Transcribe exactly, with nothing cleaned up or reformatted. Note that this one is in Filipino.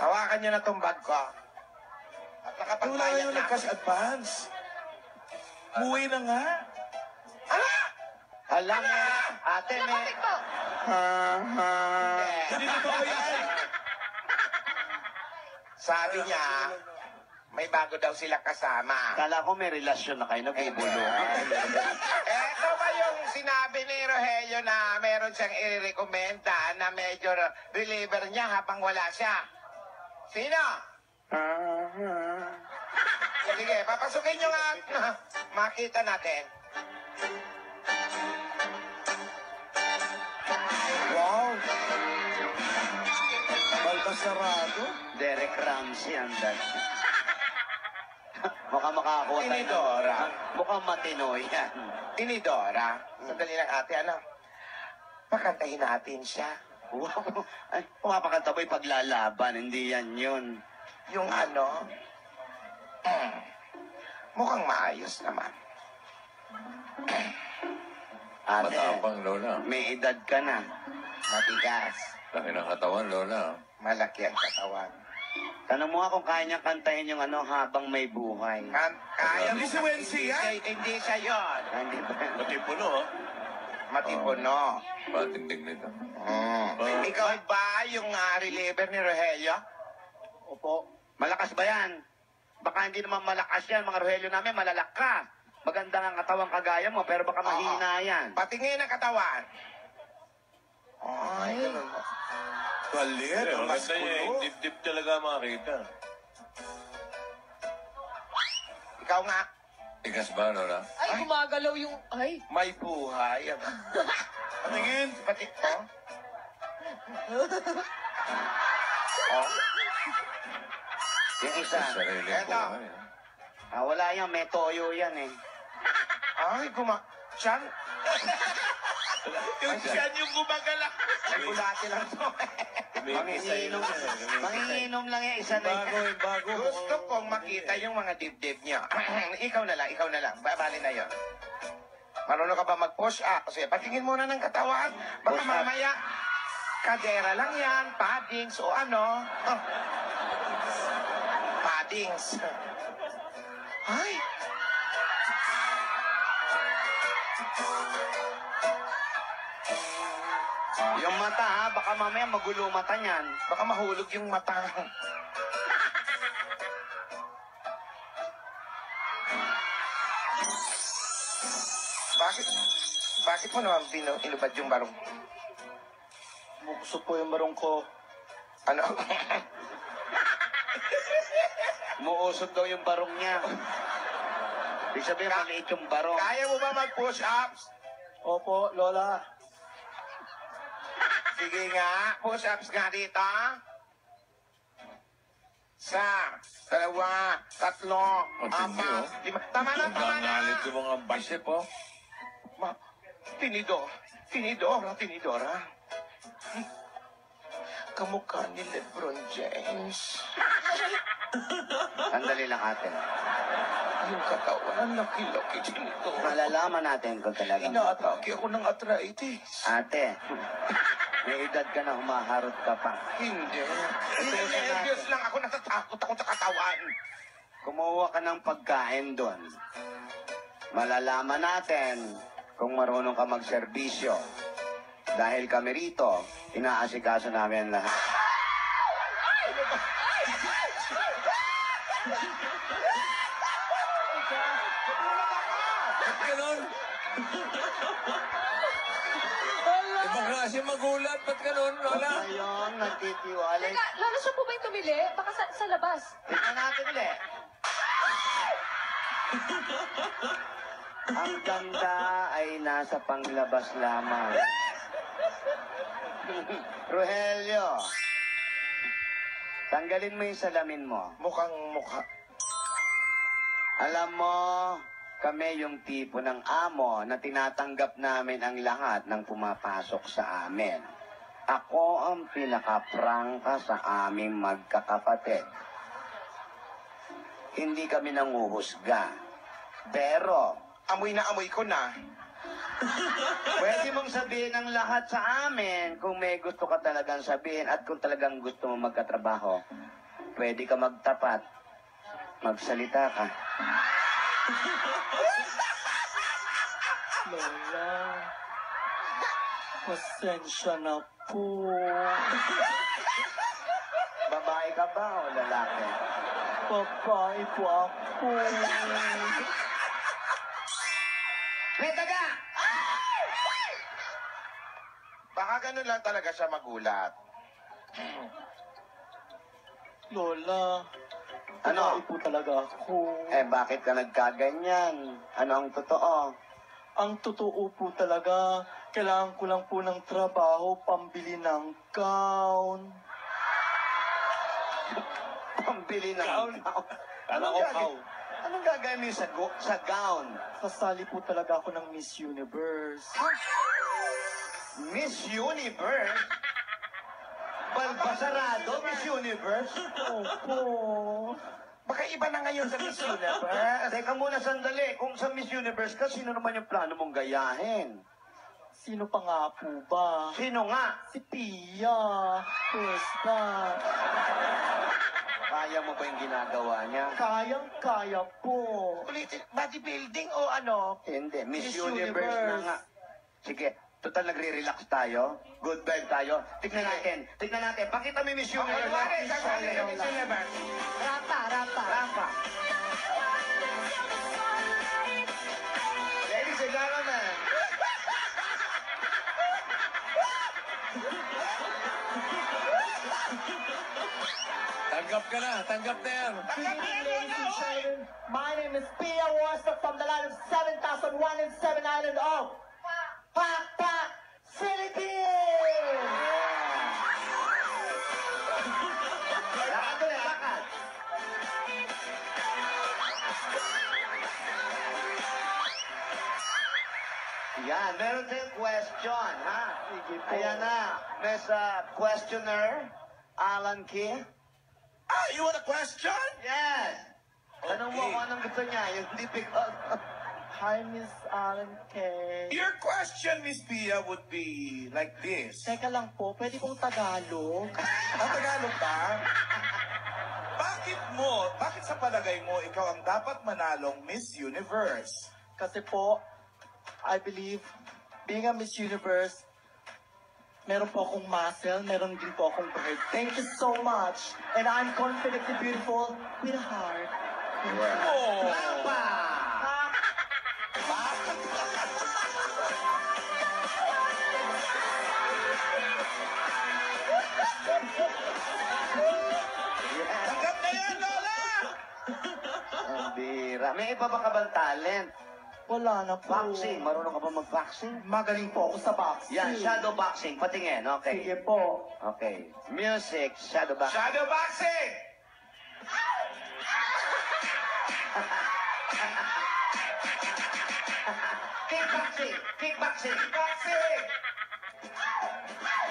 Hawakan nyo na tong bag ko. At nakapagbayad na. Cash advance. Muwi na nga. Ala! Alam mo, ate, Ano may... po? Ha, ha. Hindi na ba yan? Sabi niya, may bago daw sila kasama. Kala ko may relasyon na kayo, nagbubulungan. Eto ba yung sinabi ni Rogelio na meron siyang i-recommenda na medyo reliever niya habang wala siya? Sino? Sige, papasukin nyo nga. Makita natin. Wow! Balbasarado. Derek Ramsey ang dad. Mukhang makakuha tayo. Tinidora. Mukhang matino yan. Tinidora. Sandali lang ate, ano? Pakantahin natin siya. Wow! Ay, pumapakanta mo yung paglalaban, hindi yan yun. Yung ano? Mm, mukhang maayos naman. Ate, Matapang, Lola. may edad ka na. Matigas. Laki ng katawan, Lola. Malaki ang katawan. Tanong mo nga kung kaya niya kantahin yung ano habang may buhay. Kan kaya Hindi mo si Wensi hindi yan. siya- Hindi siya yun. Hindi ba? Matipuno, oh. Matipuno. Patindig nito. Mm. Ikaw ba yung uh, reliever ni Rogelio? Opo. Malakas ba yan? Baka hindi naman malakas yan. Mga Rogelio namin, malalak ka. Maganda ang katawang kagaya mo, pero baka mahina yan. Patingin ang katawan. Ay, ganun ba? Balit, ang mas Maganda niya, kulo. dip-dip talaga makita. Ikaw nga, Tigas ba, Lola? Ay, gumagalaw yung... Ay, may buhay. Patingin. Pati, oh. Oh. Yung isa. Sarili Eto. po. Ay, Ah, wala yan. May toyo yan eh. Ay, guma... Tiyan. Yung siyan yung gumagalak. Ay, bulati lang to. Manginginom. Manginginom lang yan. Isa na Bago, yan. eh, bago. Gusto kong makita yung mga dibdib niya. Ikaw na lang, ikaw na lang. Bali na yon. Marunong ka ba mag-push up? Kasi patingin muna ng katawan. Baka Push up. mamaya, kadera lang yan, paddings o ano. Oh. Paddings. Ay. Yung mata ha, baka mamaya magulo mata niyan. Baka mahulog yung mata. Bakit? Bakit mo naman bino, inubad yung barong? Bukso po yung barong ko. Ano? Muusod daw yung barong niya. Ibig sabihin, maliit yung barong. Kaya mo ba mag-push ups? Opo, Lola. Sige nga, push ups nga dito. Isa, dalawa, tatlo, Ang tindi, apat, oh. lima. Tama na, tama na. Nangalit yung mga bicep, oh. Ma, tinidor, tinidora, tinidora. Hmm. Kamukha ni Lebron James. Sandali lang ate. Yung katawan, laki-laki nito. Malalaman natin kung talaga. Inaatake ako ng arthritis. Ate, may edad ka na, humaharot ka pa. Hindi. Nervyos lang ako, natatakot ako sa katawan. Kumuha ka ng pagkain doon. Malalaman natin kung marunong ka magserbisyo. Dahil kami rito, inaasikaso namin lahat. Ganon. Iba klase magulat, ba't ganon, Lola? Ngayon, nagtitiwalay. teka, Lola, siya po ba yung tumili? Baka sa, sa labas. Tingnan natin ulit. Ang ganda ay nasa panglabas lamang. Rogelio, tanggalin mo yung salamin mo. Mukhang mukha. Alam mo, kami yung tipo ng amo na tinatanggap namin ang lahat ng pumapasok sa amin. Ako ang pinakaprangka sa aming magkakapatid. Hindi kami nanguhusga. Pero, Amoy na amoy ko na. Pwede mong sabihin ang lahat sa amin kung may gusto ka talagang sabihin at kung talagang gusto mo magkatrabaho. Pwede ka magtapat. Magsalita ka. Lola, pasensya na po. Babae ka ba o lalaki? Babae po ako. May taga! Baka ganun lang talaga siya magulat. Lola, Ano? babae po talaga ako. Eh, bakit ka nagkaganyan? Ano ang totoo? Ang totoo po talaga, kailangan ko lang po ng trabaho, pambili ng gown. Pambili ng gown. Kala ko gown. Anong gagawin mo sa, go- sa gown? Kasali po talaga ako ng Miss Universe. Miss Universe? Balbasarado, Miss Universe? Opo. Baka iba na ngayon sa Miss Universe. Teka muna sandali, kung sa Miss Universe ka, sino naman yung plano mong gayahin? Sino pa nga po ba? Sino nga? Si Pia. First ba? Kaya mo ba yung ginagawa niya? Kayang-kaya po. Ulitin, bodybuilding o ano? Hindi, Miss, Miss Universe, na Universe. nga. Sige, total nagre-relax tayo. Good vibe tayo. Tignan natin, tignan natin. Pakita mo yung Miss Okay, Universe. okay, sasali ka Miss Universe. Rapa, rapa. Rafa. Ladies and gentlemen. Tanggap ka na, tanggap na yan. Good evening, ladies and gentlemen. My name is Pia Warsaw from the land of seven thousand one and seven Island of Pak Pak Philippines! Lakad ulit, lakad. Yan, meron tayong question, ha? Sige po. Ayan na, Miss uh, Questioner, Alan Key. Ah, you want a question? Yes! Tanong mo Okay. kung anong gusto niya, yung difficult. Hi, Miss Alan Kay. Your question, Miss Pia, would be like this. Teka lang po, pwede pong Tagalog? Ang Tagalog ba? Bakit mo, bakit sa palagay mo, ikaw ang dapat manalong Miss Universe? Kasi po, I believe, being a Miss Universe, meron po akong muscle, meron din po akong bird. Thank you so much. And I'm confidently beautiful with a heart. Oh! Tama! Yes. Tanggap na yan, Lola! Ang bira. May iba ba ka bang talent? Wala na po. Boxing. Marunong ka ba mag-boxing? Magaling po ako sa boxing. Yan, shadow boxing. Patingin, okay. Sige po. Okay. Music, shadow boxing. Shadow boxing! Kickboxing! Kickboxing! Boxing!